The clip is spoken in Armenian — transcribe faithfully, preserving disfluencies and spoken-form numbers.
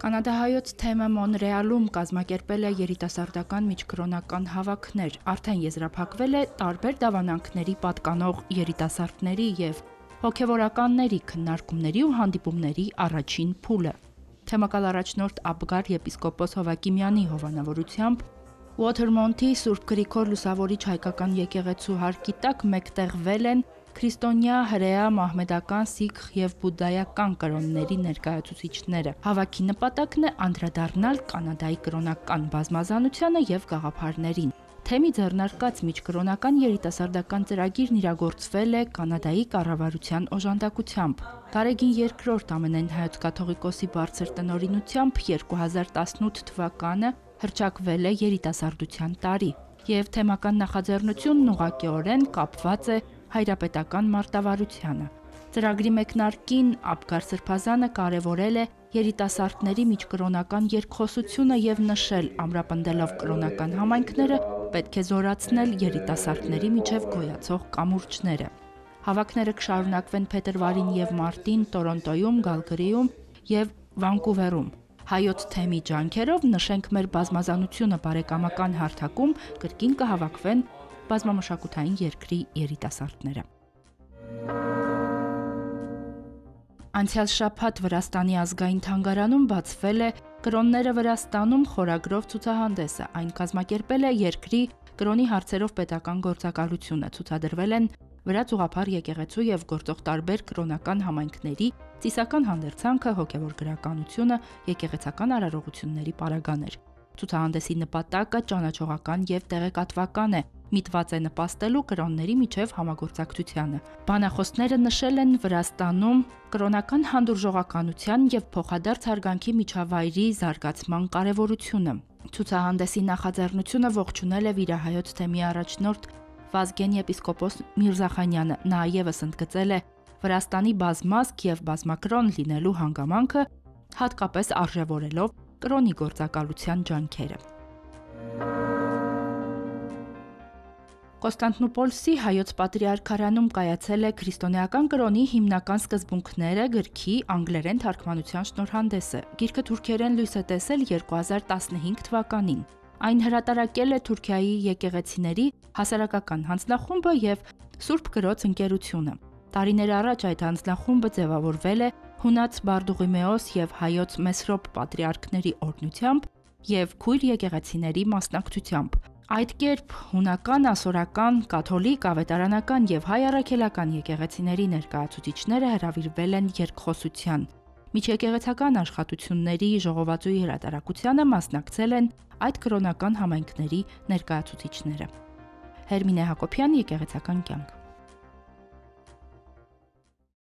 Կանադահայոց թեմը Մոնրեալում կազմակերպել է երիտասարդական միջկրոնական հավաքներ, արդեն եզրափակվել է տարբեր դավանանքների պատկանող երիտասարդների և հոգևորականների քննարկումների ու հանդիպումների առաջին փուլը։ Թեմակալ առաջնորդ Աբգար եպիսկոպոս Հովակիմյանի հովանավորությամբ Ուոթերմոնթի Սուրբ Գրիգոր Լուսավորիչ հայկական եկեղեցու հարկի տակ մեկտեղվել են քրիստոնյա, հրեա, մահմեդական, սիկխ և բուդդայական կրոնների ներկայացուցիչները։ Հավաքի նպատակն է անդրադառնալ Կանադայի կրոնական բազմազանությանը և գաղափարներին։ Թեմի ձեռնարկած միջկրոնական երիտասարդական ծրագիրն իրագործվել է Կանադայի կառավարության օժանդակությամբ։ Գարեգին երկրորդ ամենայն հայոց կաթողիկոսի բարձր տնօրինությամբ երկու հազար տասնութ թվականը հռչակվել է երիտասարդության տարի, և թեմական նախաձեռնությունն ուղղակիորեն կապված է հայրապետական մարտավարությանը։ Ծրագրի մեկնարկին Աբգար Սրբազանը կարևորել է երիտասարդների միջկրոնական երկխոսությունը և նշել, ամրապնդելով կրոնական համայնքները, պետք է զորացնել երիտասարդների միջև գոյացող կամուրջները։ Հավաքները կշարունակվեն փետրվարին և մարտին Տորոնտոյում, Գալգարիում և Վանկուվերում։ Հայոց թեմի ջանքերով «Նշենք մեր բազմազանությունը» բարեկամական հարթակում կրկին կհավաքվեն բազմամշակութային երկրի երիտասարդները։ Անցյալ շաբաթ Վրաստանի ազգային թանգարանում բացվել է «Կրոնները Վրաստանում» խորագրով ցուցահանդեսը։ Այն կազմակերպել է երկրի կրոնի հարցերով պետական գործակալությունը։ Ցուցադրվել են Վրաց ուղղափառ եկեղեցու և գործող տարբեր կրոնական համայնքների ծիսական հանդերձանքը, հոգևոր գրականությունը, եկեղեցական արարողությունների պարագաներ։ Ցուցահանդեսի նպատակը ճանաչողական և տեղեկատվական է, միտված է նպաստելու կրոնների միջև համագործակցությանը։ Բանախոսները նշել են Վրաստանում կրոնական հանդուրժողականության և փոխադարձ հարգանքի միջավայրի զարգացման կարևորությունը։ Ցուցահանդեսի նախաձեռնությունը ողջունել է վիրահայոց թեմի առաջնորդ Վազգեն եպիսկոպոս Միրզախանյանը։ Նա ևս ընդգծել է Վրաստանի բազմազգ և բազմակրոն լինելու հանգամանքը, հատկապես արժևորելով կրոնի գործակալության ջանքերը։ Կոստանդնուպոլսի հայոց պատրիարքարանում կայացել է «Քրիստոնեական կրոնի հիմնական սկզբունքները» գրքի անգլերեն թարգմանության շնորհանդեսը։ Գիրքը թուրքերեն լույս է տեսել երկու հազար տասնհինգ թվականին։ Այն հրատարակել է Թուրքիայի եկեղեցիների հասարակական հանձնախումբը և Սուրբ Կրոց ընկերությունը։ Տարիներ առաջ այդ հանձնախումբը ձևավորվել է հունաց Բարդուղիմեոս և հայոց Մեսրոպ պատրիարքների օրհնությամբ և քույր եկեղեցիների մասնակցությամբ։ Այդ կերպ հունական, ասորական, կաթոլիկ, ավետարանական և հայ առաքելական եկեղեցիների ներկայացուցիչները հրավիրվել են երկխոսության։ Միջեկեղեցական աշխատությունների ժողովածուի հրատարակությանը մասնակցել են այդ կրոնական համայնքների ներկայացուցիչները։ Հերմինե Հակոբյան, Եկեղեցական կյանք։